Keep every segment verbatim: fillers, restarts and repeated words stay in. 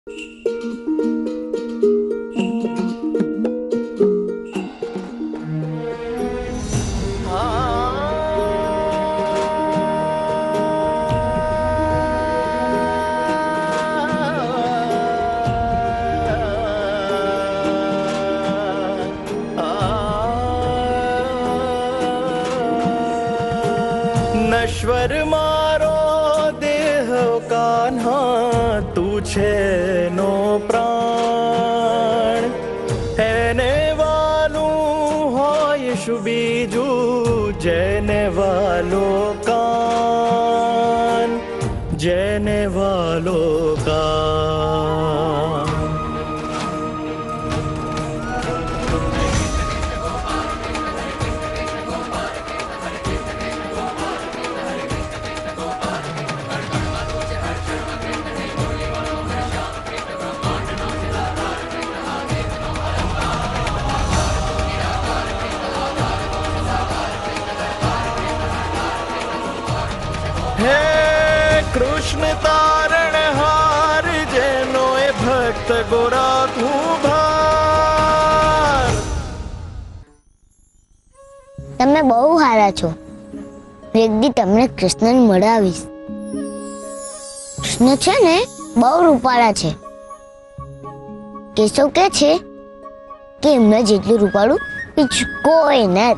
नश्वर मारो देह कान्हा तू छे नो प्राण एने वालू होय शु बीजू जेने वालो कान जेने वालो कान। हे कृष्ण तारण हार जेनो ए भक्त गोरा तू भार। તમે બહુ હારા છો। એક દી તમને કૃષ્ણને મળાવીશ। કૃષ્ણ છે ને બહુ રૂપાળા છે। કેશવ કે છે કે એમના જેટલું રૂપાળું બીજું કોઈ નથી।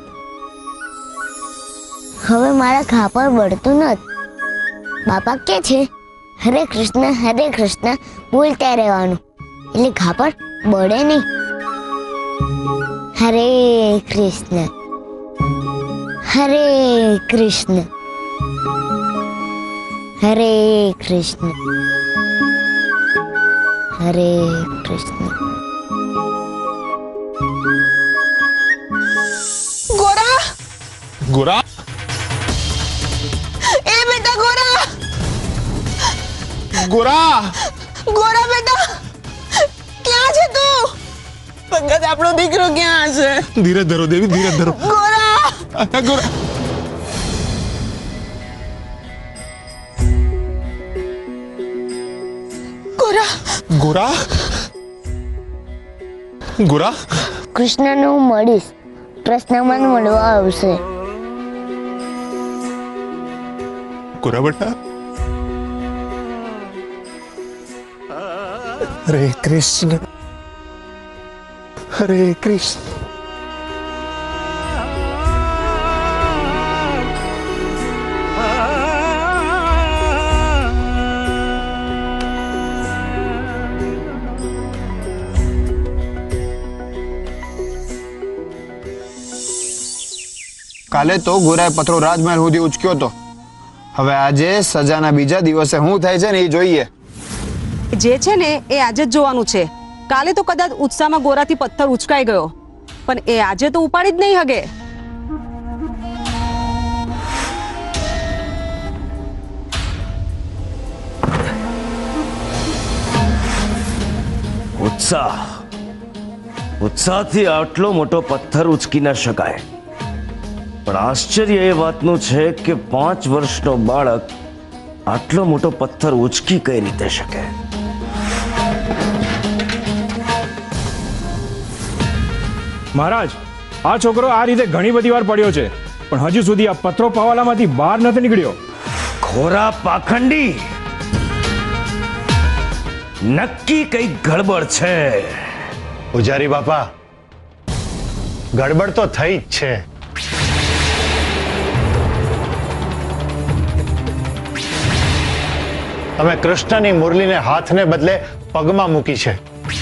હવે મારા ખાપર બળતું નથી। બાપા કે છે હરે કૃષ્ણ હરે કૃષ્ણ બોલતા રહેવાનું એટલે ખાપર બળે નહીં। હરે કૃષ્ણ હરે કૃષ્ણ હરે કૃષ્ણ હરે કૃષ્ણ। गोरा गोरा ए बेटा गोरा गोरा गोरा बेटा क्या छे तू पंकज आपनो दीकरो क्या छे? धीरे धरो देवी धीरे धरो। गोरा गोरा गोरा गोरा गोरा કૃષ્ણને હું મળીશ। કૃષ્ણ મને મળવા આવશે। गोरा बेटा हरे कृष्ण हरे कृष्ण। काले तो गोराए पत्रो राजमहल सुधी उचक्यो तो હવે આજે સજાના બીજા દિવસે શું થાય છે ને એ જોઈએ। જે છે ને એ આજે જ જોવાનું છે। કાલે તો કદાચ ઉત્સાહમાં ગોરાથી પથ્થર ઉચકાઈ ગયો પણ એ આજે તો ઉપાડી જ નહીં હગે। उत्साह उत्साहથી આટલો મોટો પથ્થર ઉચકી ન શકાય પણ આશ્ચર્ય એ વાતનું છે કે પાંચ વર્ષનો બાળક આટલો મોટો પથ્થર ઉચકી કઈ રીતે શકે? મહારાજ આ છોકરો આ રીતે ઘણી બધી વાર પડ્યો છે પણ હજુ સુધી આ પથ્થરો પાવાલામાંથી બહાર નથી નીકળ્યો। ખોરા પાખંડી નક્કી કઈ ગડબડ છે। પૂજારી બાપા ગડબડ તો થઈ જ છે। તમે કૃષ્ણની મુરલીને હાથને બદલે પગમાં મૂકી છે।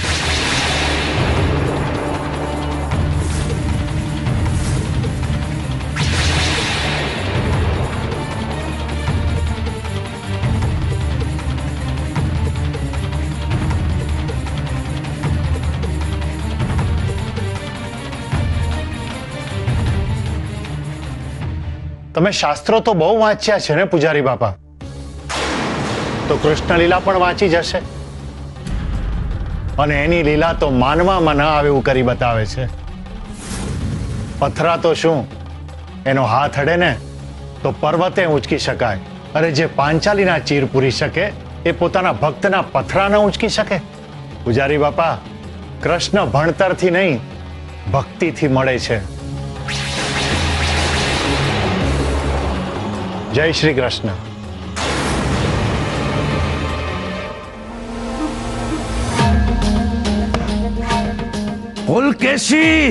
તમે શાસ્ત્રો તો બહુ વાંચ્યા છે ને પૂજારી બાપા, તો કૃષ્ણ લીલા પણ વાંચી જશે અને એની લીલા તો માનવામાં ન આવે એવું કરી બતાવે છે। પથરા તો શું એનો હાથ અડે ને તો પર્વતે ઉંચકી શકાય। અરે જે પાંચાલીના ચીર પૂરી શકે એ પોતાના ભક્તના પથરા ન ઉંચકી શકે? પૂજારી બાપા, કૃષ્ણ ભણતરથી નહીં ભક્તિથી મળે છે. જય શ્રી કૃષ્ણ. પુલકેશી,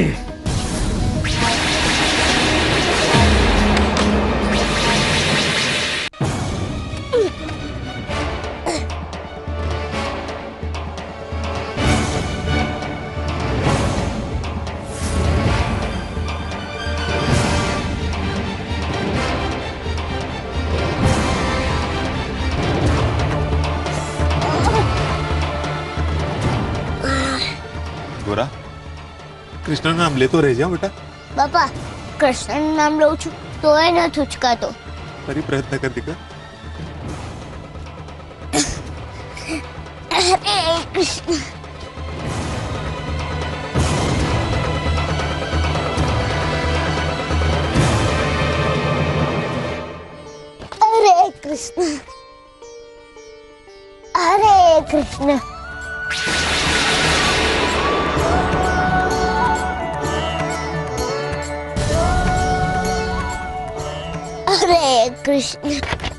गोरा, कृष्ण नाम लेतो रह जा बेटा. બાપા કૃષ્ણ નામ લઉં છું તોય નથી ઉચકાતો. ફરી પ્રયત્ન કર દીકરા. હરે કૃષ્ણ હરે કૃષ્ણ હરે કૃષ્ણ હરે કૃષ્ણ.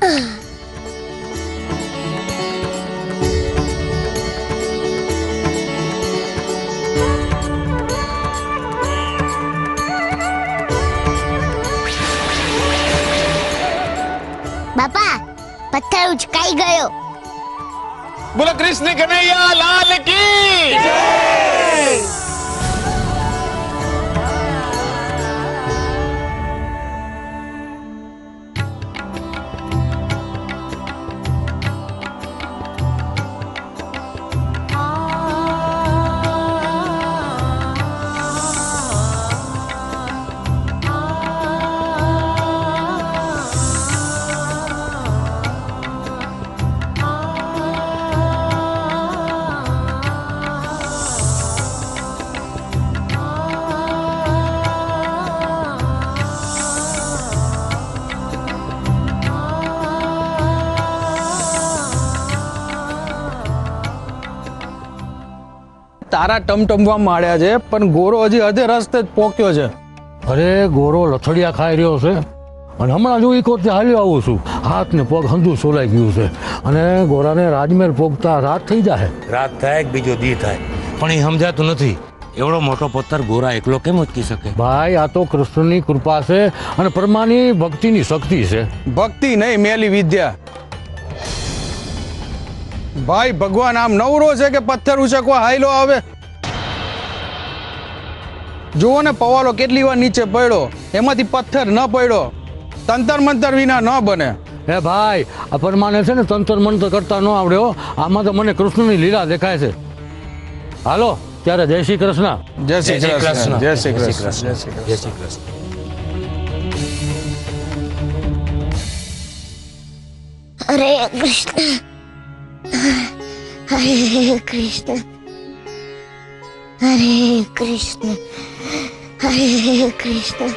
બાપા પથ્થર ઉચકાઈ ગયો. बोलो कृष्ण कन्हैया लाल की. તારા ટમટમવા માંડ્યા છે પણ ગોરો હજી અડધે રસ્તે જ પોક્યો છે. અરે ગોરો લથડિયા ખાઈ રહ્યો છે અને હમણાં જો એક વખતે હાલ્યો આવું છું, હાથ ને પગ હંધું સોલાઈ ગયું છે અને ગોરાને રાજમહેલ પોગતા રાત થઈ જાય. રાત થાય બીજો દી થાય પણ એ સમજાતું નથી. એવડો મોટો પથ્થર ગોરા એકલો કેમ ઉચકી શકે? ભાઈ આ તો કૃષ્ણની કૃપા છે અને પરમાની ભક્તિની શક્તિ છે. ભક્તિ નહીં મેલી વિદ્યા. ભાઈ ભગવાન આમ નવરો છે કે પથ્થર ઉચકવા હાયલો આવે. જુઓ ને પવાલો કેટલી વાર નીચે પડ્યો, એમાંથી પથ્થર ન પડ્યો. તંતર મંતર વિના ન બને. હે ભાઈ આ પરમાને છે ને તંત્ર મંત્ર કરતા ન આવડ્યો. આમાં તો મને કૃષ્ણની લીલા દેખાય છે. હાલો ત્યારે જય શ્રી કૃષ્ણ. જય શ્રી કૃષ્ણ. જય શ્રી કૃષ્ણ. જય શ્રી કૃષ્ણ. હરે કૃષ્ણ હરે કૃષ્ણ હરે કૃષ્ણ હરે કૃષ્ણ.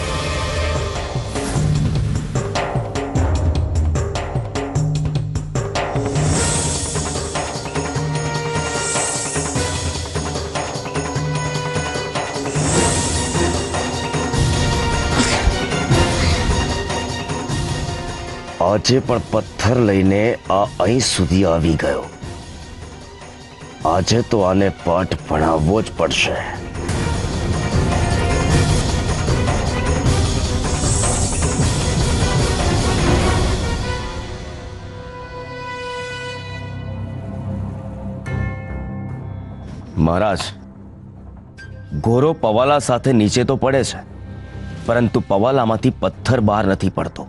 આજે પણ પથ્થર લઈને આ અહીં સુધી આવી ગયો. આજે તો આને પાઠ ભણાવવો જ પડશે. મહારાજ, ગોરો પવાલા સાથે નીચે તો પડે છે પરંતુ પવાલામાંથી પથ્થર બહાર નથી પડતો.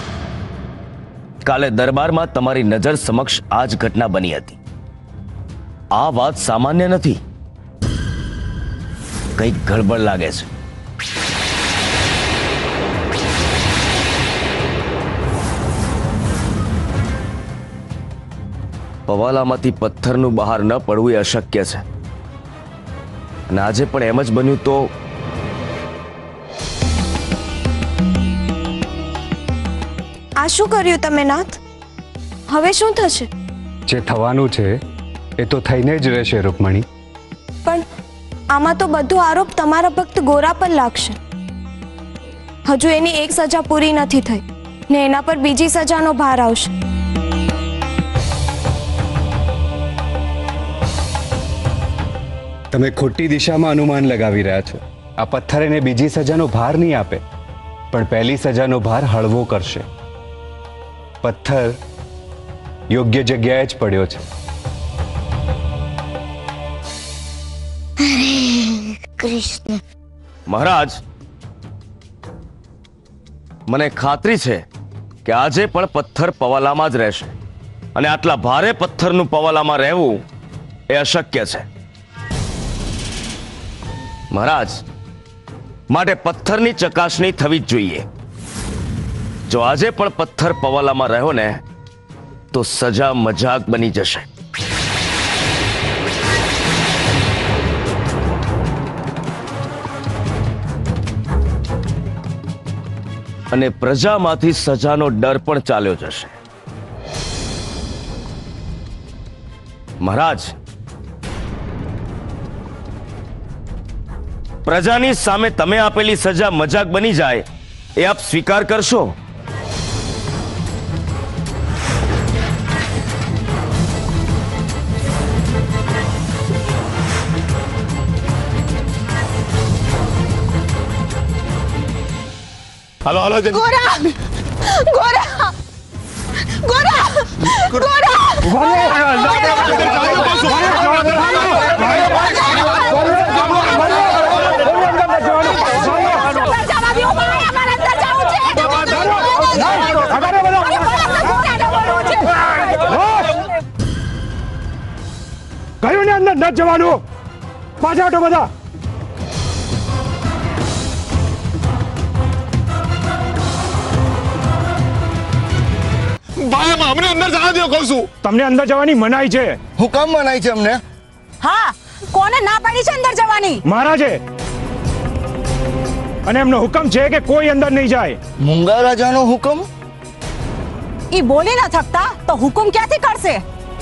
કાલે દરબારમાં તમારી નજર સમક્ષ આ જ ઘટના બની હતી. આ વાત સામાન્ય નથી, કંઈક ગડબડ લાગે છે. પવાલામાંથી પથ્થરનું બહાર ન પડવું એ અશક્ય છે અને આજે પણ એમ જ બન્યું તો આ શું કર્યું તમે નાથ? હવે શું થશે? જે થવાનું છે એ તો થઈને જ રહેશે રૂકમણી. પણ આમાં તો બધો આરોપ તમારા ભક્ત ગોરા પર લાગશે. હજુ એની એક સજા પૂરી નથી થઈ ને એના પર બીજી સજાનો ભાર આવશે. તમે ખોટી દિશામાં અનુમાન લગાવી રહ્યા છો. આ પથ્થર એને બીજી સજાનો ભાર નહીં આપે, પણ પહેલી સજાનો ભાર હળવો કરશે. પથ્થર યોગ્ય જગ્યાએ જ પડ્યો છે. કૃષ્ણ. મહારાજ, મને ખાતરી છે કે આજે પણ પથ્થર પવાલામાં જ રહેશે અને આટલા ભારે પથ્થરનું પવાલામાં રહેવું એ અશક્ય છે. મહારાજ, માટે પથ્થરની ચકાસણી થવી જ જોઈએ. જો આજે પણ પથ્થર પવાલામાં રહ્યો ને તો સજા મજાક બની જશે. અને પ્રજામાંથી સજાનો ડર પણ ચાલ્યો જશે. મહારાજ, પ્રજાની સામે તમે આપેલી સજા મજાક બની જાય એ આપ સ્વીકાર કરશો? હાલો હાલો જલ્દી. ગોરા ગોરા ગોરા કયું ને અંદર ન જવાનું. પાછા હટો બધા. ભાઈ અમને અંદર જવા દો કહું છું. તમને અંદર જવાની મનાઈ છે. હુકમ મનાઈ છે અમને. હા, કોને ના પાડી છે અંદર જવાની? મહારાજે. અને એમનો હુકમ છે કે કોઈ અંદર નહીં જાય. મૂંગા રાજાનો હુકમ? ઈ બોલી ના થકતા તો હુકમ ક્યાંથી કરશે?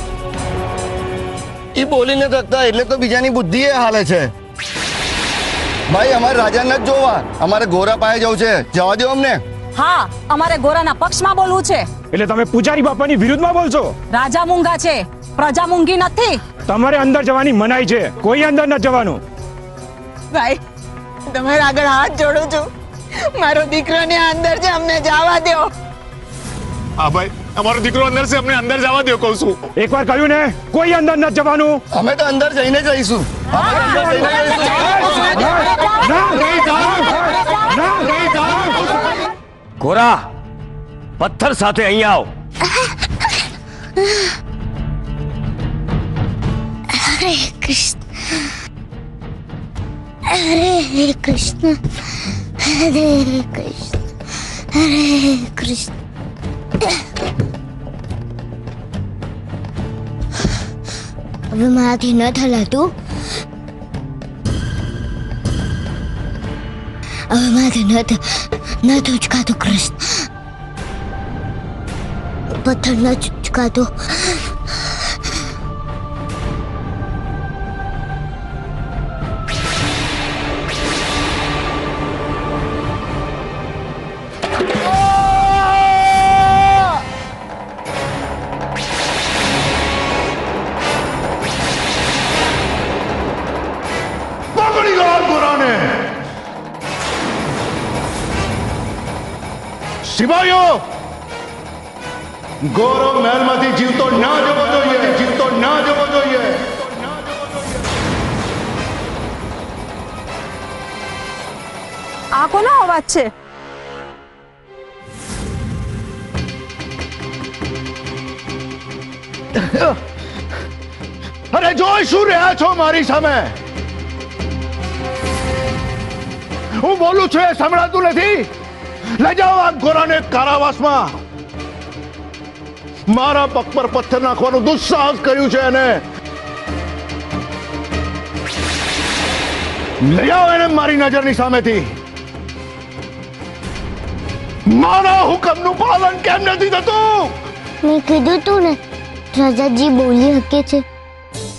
ઈ બોલી ન શકતા એટલે તો બીજાની બુદ્ધિ એ હાલે છે. ભાઈ અમારે રાજા ન જોવા, અમારે ગોરા પાસે જવું છે. જવા દો અમને. હા, અમારે ગોરાના પક્ષમાં બોલવું છે. એટલે તમે પૂજારી બાપાની વિરુદ્ધમાં બોલશો? રાજા મૂંગા છે, પ્રજા મૂંગી નથી. તમારે અંદર જવાની મનાઈ છે. કોઈ અંદર ન જવાનું. ભાઈ તમારા આગળ હાથ જોડું છું. મારો દીકરો ને અંદર છે, અમને જવા દો. હા ભાઈ, અમારો દીકરો અંદર છે, અમને અંદર જવા દો કહું છું. એકવાર કહ્યું ને, કોઈ અંદર ન જવાનું. અમે તો અંદર જઈને જ રહીશું. ગોરા, પથ્થર સાથે અહીં આવ. હરે કૃષ્ણ હરે કૃષ્ણ હરે કૃષ્ણ હરે કૃષ્ણ. હવે મારાથી ન થલાતું. હવે મારાથી ન ન ઉચકાતું કૃષ્ણ. પથ્થર ન ઉચકાતો. સિપાહીઓ, ગૌરવ મહેલમાંથી જીવતો ના જવો જોઈએ. જીવતો ના જવો જોઈએ. આ કોનો અવાજ છે? અરે જોઈ શું રહ્યા છો મારી સામે? હું બોલું છું એ સંભળાતું નથી? લઈ જાઓ આ ગોરાને કારાવાસમાં. મારા પગ પર પથ્થર નાખવાનું દુસ્સાહસ કર્યું છે એને. લઈ આવો એને મારી નજરની સામેથી. મારા હુકમનું પાલન કેમ નથી થતું? મેં કીધું તું ને, રાજાજી બોલી શકે છે.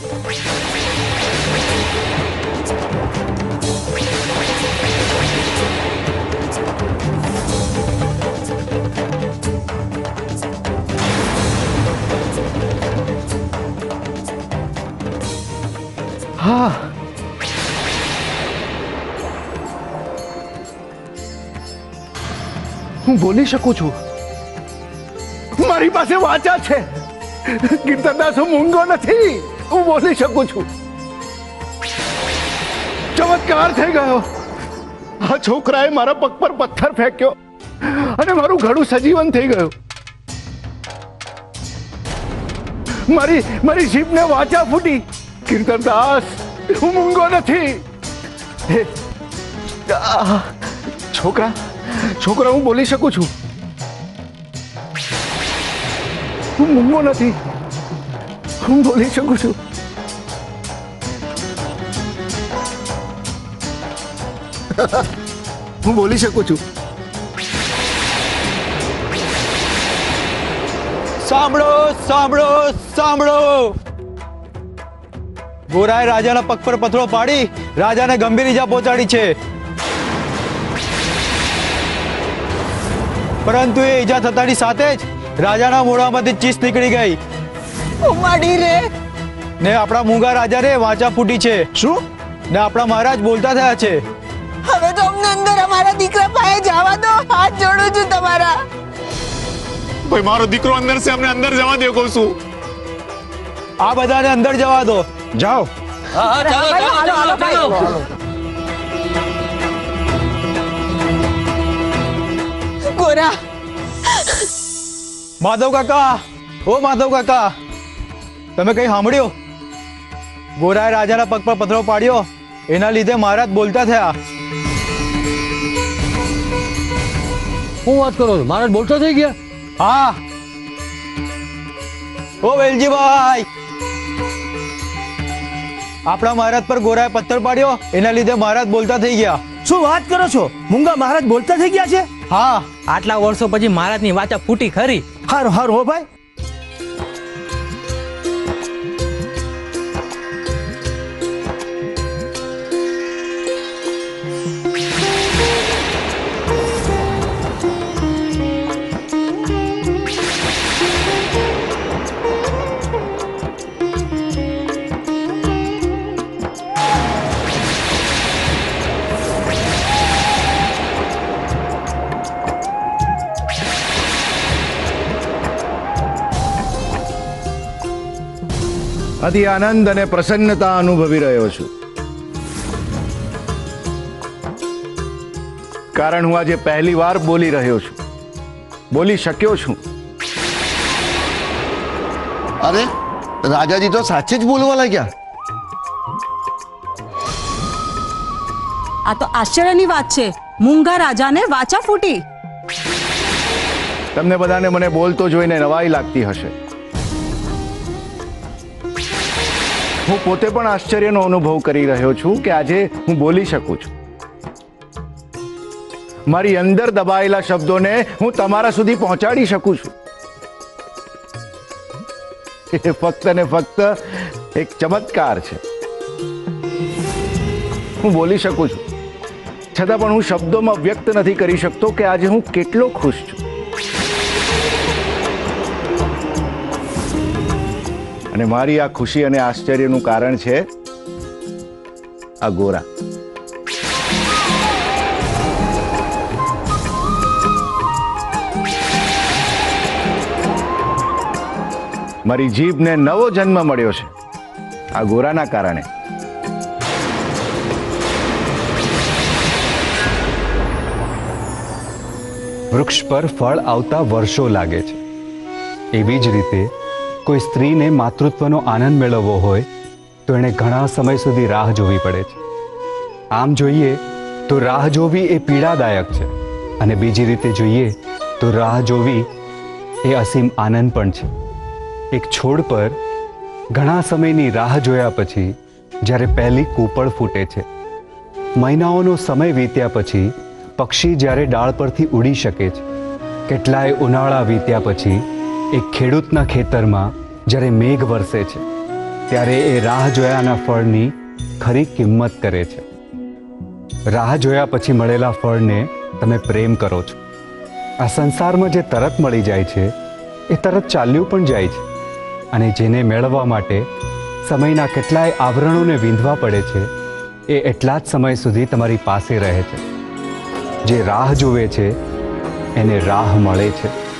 હા, હું બોલી શકું છું. મારી પાસે વાચા છે. કીર્તનદાસ, હું મૂંગો નથી. હું બોલી શકું છું. ચમત્કાર થઈ ગયો. આ છોકરાએ મારા પગ પર પથ્થર ફેંક્યો અને મારું ગળું સજીવન થઈ ગયું. મારી મારી જીભને વાચા ફૂટી. કીર્તનદાસ, હું મૂંગો નથી. છોકરા છોકરા હું બોલી શકું છું. હું મૂંગો નથી. હું બોલી શકું છું. હું બોલી શકું છું. સાંભળો સાંભળો સાંભળો. ગોરાએ રાજાના પગ પર પથરો પાડી રાજાને ગંભીર ઈજા પહોંચાડી છે, પરંતુ એ ઈજા થતાની સાથે જ રાજાના મોઢામાંથી ચીસ નીકળી ગઈ. ઉમાડી રે ને આપણા મૂંગા રાજાને વાંચા ફૂટી છે. શું? ને આપણા મહારાજ બોલતા થયા છે. હવે તો અમને અંદર અમારા દીકરા પાસે જવા દો. હાથ જોડું છું તમારા. ભાઈ, મારો દીકરો અંદર છે, અમને અંદર જવા દો કહું છું. આ બધાને અંદર જવા દો. જાઓ. હા, ચાલો ચાલો ચાલો. ગોરા, માધવ કાકા, ઓ માધવ કાકા, તમે કઈ સાંભળ્યું? ગોરાએ રાજાના પગ પર પથરો પાડ્યો, એના લીધે મહારાજ બોલતા થયા. હું વાત કરો છો? મહારાજ બોલતા થઈ ગયા? હા. ઓ વેલજીભાઈ, આપણા મહારાજ પર ગોરાએ પથ્થર પાડ્યો, એના લીધે મહારાજ બોલતા થઈ ગયા. શું વાત કરો છો? મૂંગા મહારાજ બોલતા થઈ ગયા છે? હા. આટલા વર્ષો પછી મહારાજની વાચા ફૂટી ખરી. હારું હારું હો ભાઈ. અતિ આનંદ અને પ્રસન્નતા અનુભવી રહ્યો છું, કારણ હું આજે પહેલી વાર બોલી રહ્યો છું, બોલી શક્યો છું. અરે, રાજાજી તો સાચે જ બોલવા લાગ્યા. આ તો આશ્ચર્યની વાત છે. મૂંગા રાજાને વાચા ફૂટી. તમને બધાને મને બોલતો જોઈને નવાઈ લાગતી હશે. હું પોતે પણ આશ્ચર્યનો અનુભવ કરી રહ્યો છું કે આજે હું બોલી શકું છું. મારી અંદર દબાયેલા શબ્દોને હું તમારા સુધી પહોંચાડી શકું છું. એ ફક્ત ને ફક્ત એક ચમત્કાર છે. હું બોલી શકું છું, છતાં પણ હું શબ્દોમાં વ્યક્ત નથી કરી શકતો કે આજે હું કેટલો ખુશ છું. અને મારી આ ખુશી અને આશ્ચર્યનું કારણ છે આ ગોરા. મારી જીભને નવો જન્મ મળ્યો છે આ ગોરાના કારણે. વૃક્ષ પર ફળ આવતા વર્ષો લાગે છે, એવી જ રીતે કોઈ સ્ત્રીને માતૃત્વનો આનંદ મેળવવો હોય તો એણે ઘણા સમય સુધી રાહ જોવી પડે છે. આમ જોઈએ તો રાહ જોવી એ પીડાદાયક છે, અને બીજી રીતે જોઈએ તો રાહ જોવી એ અસીમ આનંદ પણ છે. એક છોડ પર ઘણા સમયની રાહ જોયા પછી જ્યારે પહેલી કૂપળ ફૂટે છે, મહિનાઓનો સમય વીત્યા પછી પક્ષી જ્યારે ડાળ પરથી ઉડી શકે છે, કેટલાય ઉનાળા વીત્યા પછી એક ખેડૂતના ખેતરમાં જ્યારે મેઘ વરસે છે ત્યારે એ રાહ જોયાના ફળની ખરી કિંમત કરે છે. રાહ જોયા પછી મળેલા ફળને તમે પ્રેમ કરો છો. આ સંસારમાં જે તરત મળી જાય છે એ તરત ચાલ્યું પણ જાય છે, અને જેને મેળવવા માટે સમયના કેટલાય આવરણોને વીંધવા પડે છે એ એટલા જ સમય સુધી તમારી પાસે રહે છે. જે રાહ જોવે છે એને રાહ મળે છે.